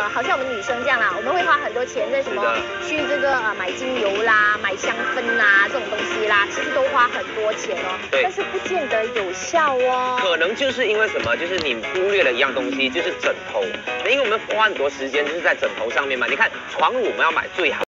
好像我们女生这样啦，我们会花很多钱在什么去这个买精油啦、买香氛啦这种东西啦，其实都花很多钱哦。 对。 但是不见得有效哦。 可能就是因为什么？就是你忽略了一样东西，就是枕头。因为我们花很多时间就是在枕头上面嘛。你看床褥我们要买最好。